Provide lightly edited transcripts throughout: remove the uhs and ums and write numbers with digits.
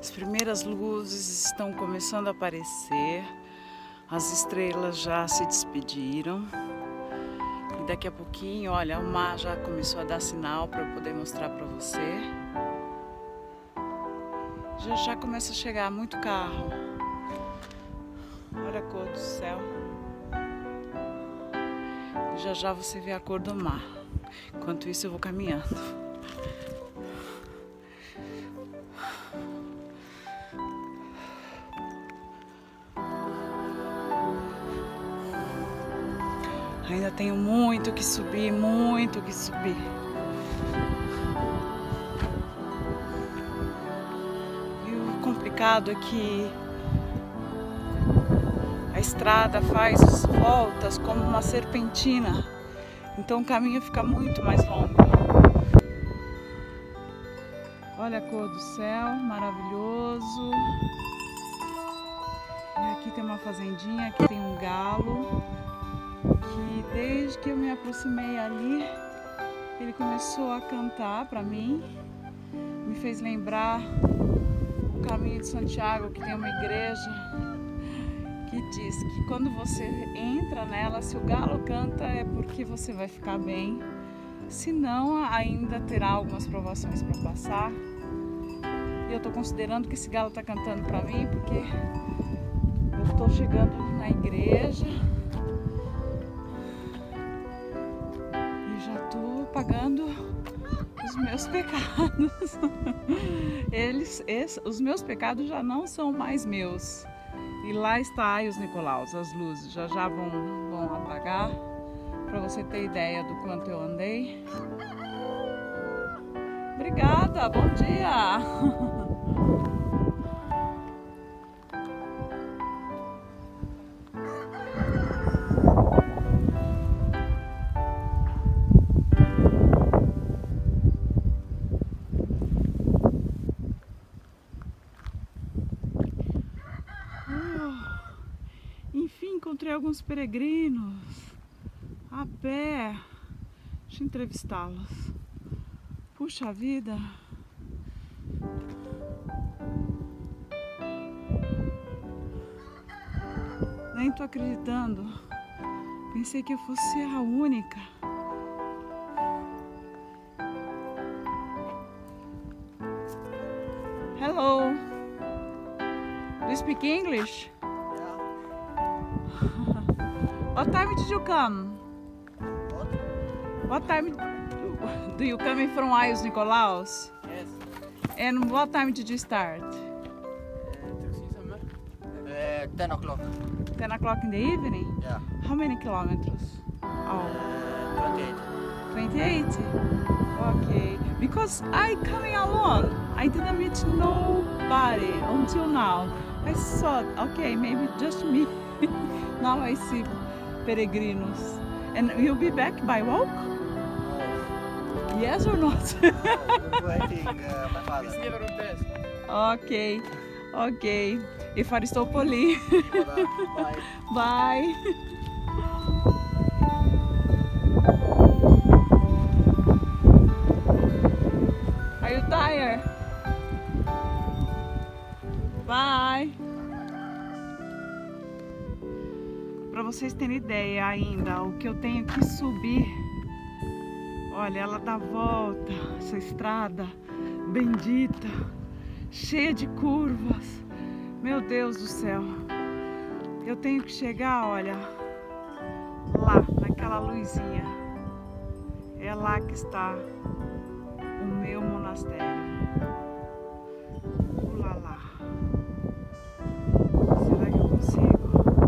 As primeiras luzes estão começando a aparecer, as estrelas já se despediram e daqui a pouquinho, olha, o mar já começou a dar sinal para eu poder mostrar para você. Já começa a chegar muito carro. Olha a cor do céu. Já você vê a cor do mar. Enquanto isso eu vou caminhando. Ainda tenho muito que subir, muito que subir. E o complicado é que a estrada faz voltas como uma serpentina, então o caminho fica muito mais longo. Olha a cor do céu, maravilhoso. E aqui tem uma fazendinha, aqui tem um galo. Que desde que eu me aproximei ali, ele começou a cantar para mim, me fez lembrar o caminho de Santiago, que tem uma igreja que diz que quando você entra nela, se o galo canta é porque você vai ficar bem, senão ainda terá algumas provações para passar. E eu estou considerando que esse galo está cantando para mim porque eu estou chegando na igreja. Pagando os meus pecados. Os meus pecados já não são mais meus. E lá está os Nicolaus, as luzes já vão apagar, para você ter ideia do quanto eu andei. Obrigada, bom dia. Enfim, encontrei alguns peregrinos a pé. Deixa eu entrevistá-los. Puxa vida. Nem tô acreditando. Pensei que eu fosse ser a única. Hello. Do you speak English? What time did you come? What time do you come from Aios Nicolaus? Yes. And what time did you start? 10 o'clock. 10 o'clock in the evening? Yeah. How many kilometers? Oh, 28. 28? Okay. Because I coming alone. I didn't meet nobody until now. I thought, okay, maybe just me. Now I see peregrinos. And you'll be back by walk? Yes or not? Waiting my father. Ok, ok. E estou por ali. Bye. Bye. Are you tired? Bye. Para vocês terem ideia ainda, o que eu tenho que subir. Olha, ela dá volta, essa estrada bendita, cheia de curvas. Meu Deus do céu. Eu tenho que chegar, olha, lá, naquela luzinha. É lá que está o meu monastério. Lá. Será que eu consigo?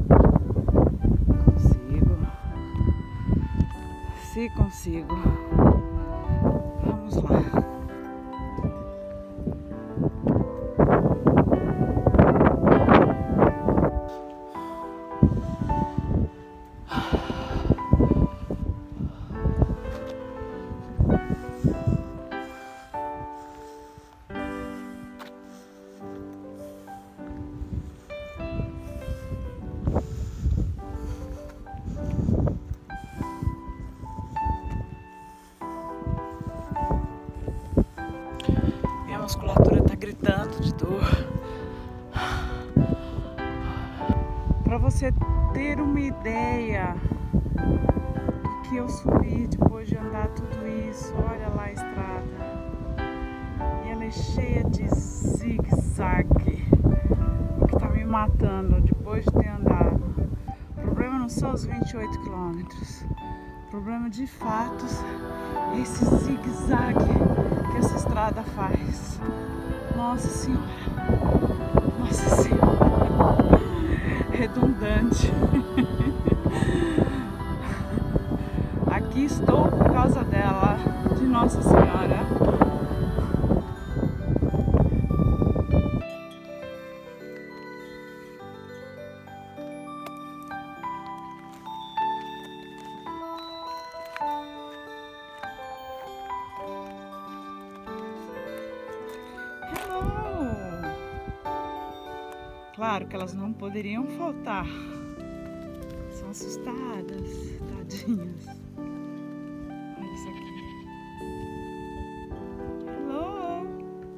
Se consigo. Vamos lá. gritando de dor. Para você ter uma ideia do que eu subi depois de andar tudo isso, olha lá a estrada. E ela é cheia de zigue-zague, o que tá me matando depois de ter andado. O problema não são os 28 quilômetros. O problema de fato é esse zigue-zague que essa estrada faz. Nossa Senhora! Nossa Senhora! Redundante. Aqui estou por causa dela, de Nossa Senhora. Claro que elas não poderiam faltar. São assustadas, tadinhas. Olha isso aqui. Hello!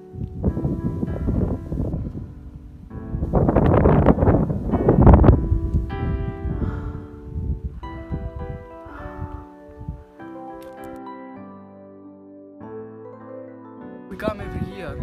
We come every year.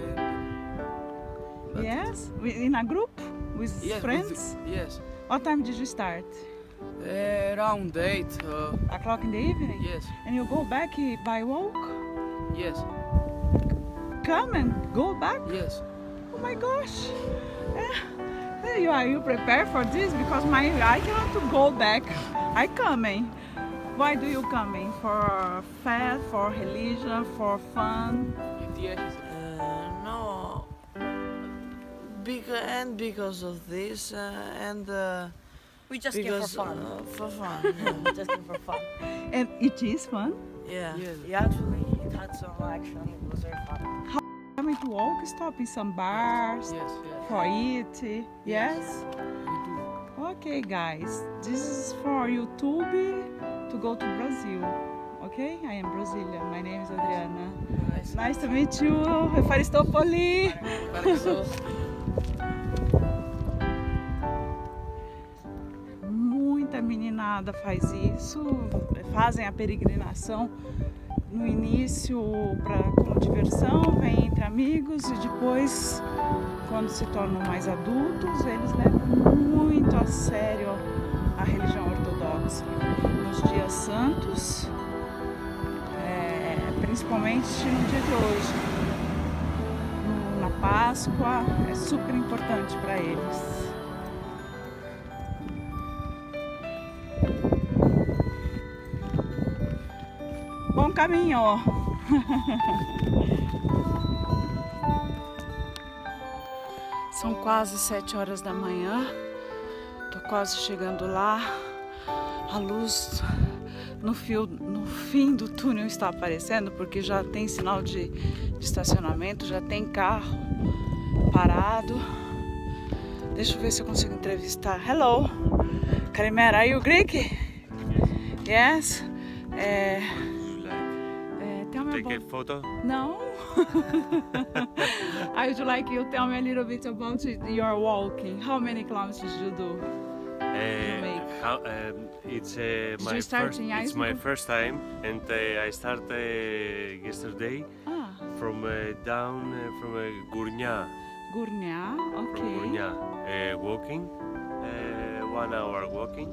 Yes? In a group? With Yes, friends? Yes. What time did you start? Around 8. O'clock in the evening? Yes. And you go back by walk? Yes. Come and go back? Yes. Oh my gosh! Are you prepared for this? Because I cannot go back. I coming. Why do you coming? For faith, for religion, for fun? Yes. No, because of this and We just came for because fun. for fun. We just came for fun. And it is fun. Yeah. Yes. Yeah, actually, it had some action. It was very fun. Coming to walk, stop in some bars Yes. for eat. Yes? We do. Okay, guys. This is for YouTube to go to Brazil. Okay? I am Brazilian. My name is Adriana. Nice to meet you. Efaristopoli. Muita meninada faz isso, fazem a peregrinação no início como diversão, vem entre amigos e depois, quando se tornam mais adultos, eles levam muito a sério a religião ortodoxa. Nos dias santos, principalmente no dia de hoje, na Páscoa, é super importante para eles. Bom caminho! São quase 7 horas da manhã. Tô quase chegando lá. A luz no fim do túnel está aparecendo, porque já tem sinal de estacionamento, já tem carro parado. Deixa eu ver se eu consigo entrevistar. Hello, Karimera, are you Greek? Yes. Tell me Take a about... photo? No. I would like you tell me a little bit about your walking. How many kilometers did you do? It's you start in it's my Iceland? first time, and I started yesterday from down from Gurnia. Gurnia, From okay. Gurnia, walking, 1 hour walking.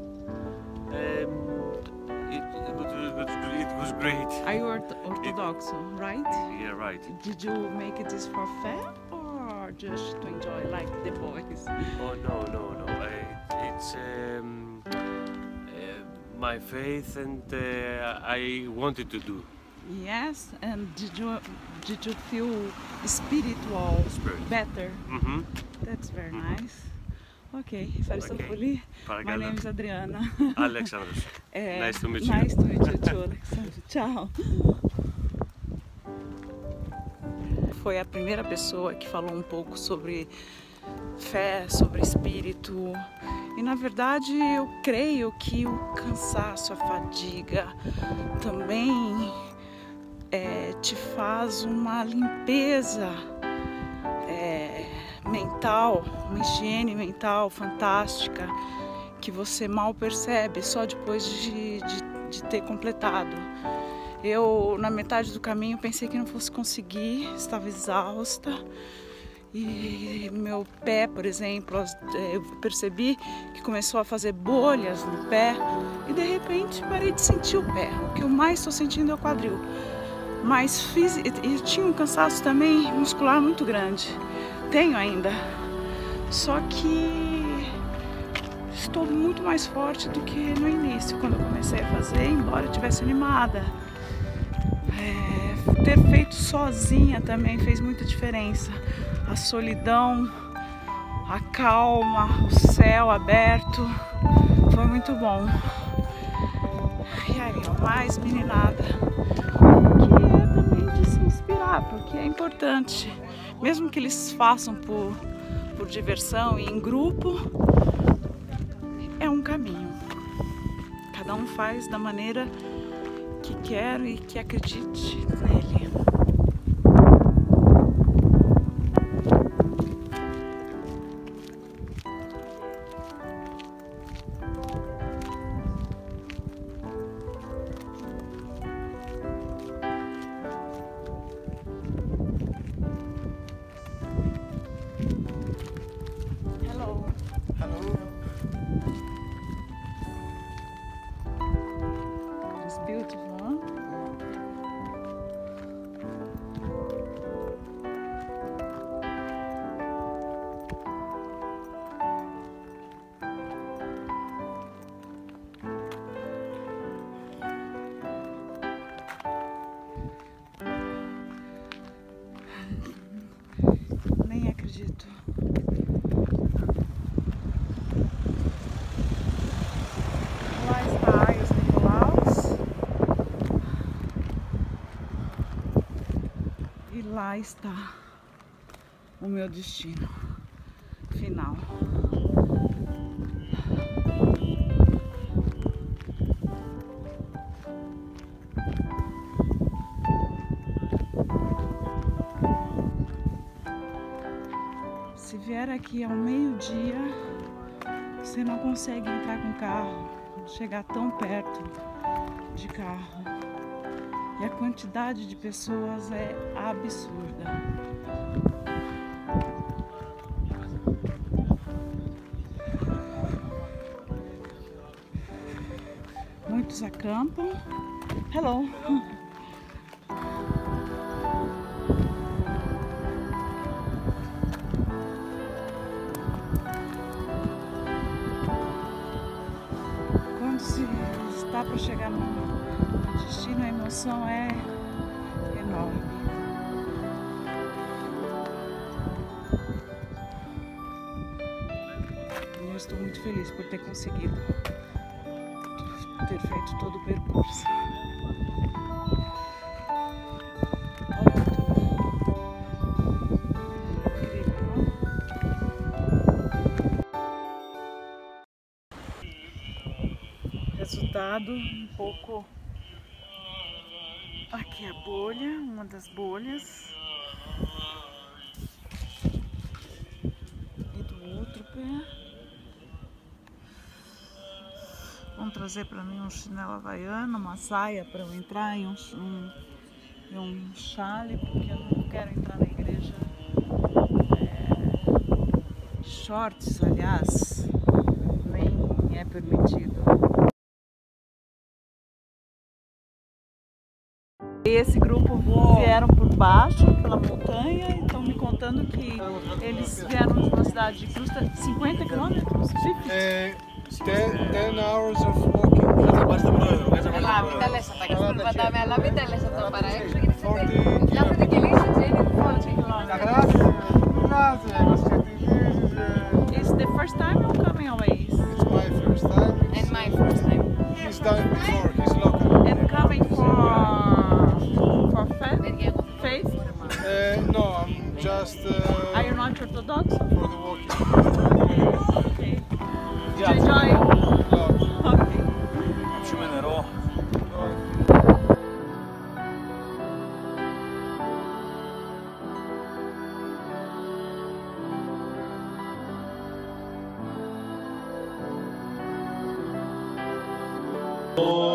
It was great. Are you Orthodox, right? Yeah, right. Did you make this for fun or just to enjoy like the boys? Oh no. It's my faith, and I wanted to do. Yes, and did you feel spiritual better? Mm-hmm. That's very nice. Okay, Efaristopoli. My name is Adriana. Alexandros. Nice to meet you. Nice to meet you too, Alexandre. Tchau. Foi a primeira pessoa que falou um pouco sobre fé, sobre espírito. E na verdade eu creio que o cansaço, a fadiga também te faz uma limpeza mental, uma higiene mental fantástica que você mal percebe só depois de ter completado. Eu, na metade do caminho, pensei que não fosse conseguir, estava exausta. E meu pé, por exemplo, eu percebi que começou a fazer bolhas no pé e de repente parei de sentir o pé. O que eu mais estou sentindo é o quadril. Mas eu tinha um cansaço também muscular muito grande. Tenho ainda. Só que estou muito mais forte do que no início, quando eu comecei a fazer, embora eu estivesse animada. Ter feito sozinha também fez muita diferença. A solidão, a calma, o céu aberto, foi muito bom. E aí, mais meninada, que é também de se inspirar, porque é importante, mesmo que eles façam por diversão e em grupo, é um caminho. Cada um faz da maneira que quer e que acredite nele. Hello. Hello. It's beautiful, huh? Nem acredito. Lá está Aios Nicolaus. E lá está o meu destino final. Se vier aqui ao meio-dia, você não consegue entrar com carro, chegar tão perto de carro. E a quantidade de pessoas é absurda. Muitos acampam. Hello! Quando se está para chegar no destino, a emoção é enorme. Eu estou muito feliz por ter conseguido ter feito todo o percurso. Olha tudo. Incrível, não? Resultado um pouco. Aqui a bolha, uma das bolhas. E do outro pé. Vão trazer para mim um chinelo havaiano, uma saia para eu entrar e um chale, porque eu não quero entrar na igreja. Shorts, aliás, nem é permitido. Esse grupo vieram por baixo, pela montanha, e estão me contando que eles vieram de uma cidade de custa 50 quilômetros? 10 hours of walking. Αλλά μην τα λες αυτά και στον πατάμε, αλλά μην τα λες αυτά παρά έξω γιατί φτιάχνετε και λύσεις είναι It's the first time I'm coming away. It's my first time. And my first time. He's done it before, he's local. And coming for faith? No, I'm just Are you not Orthodox? for the walking. Okay. Do you enjoy? Okay. Oh.